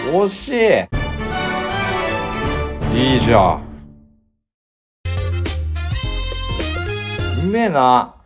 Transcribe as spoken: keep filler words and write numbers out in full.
惜しい。いいじゃん。うめえな。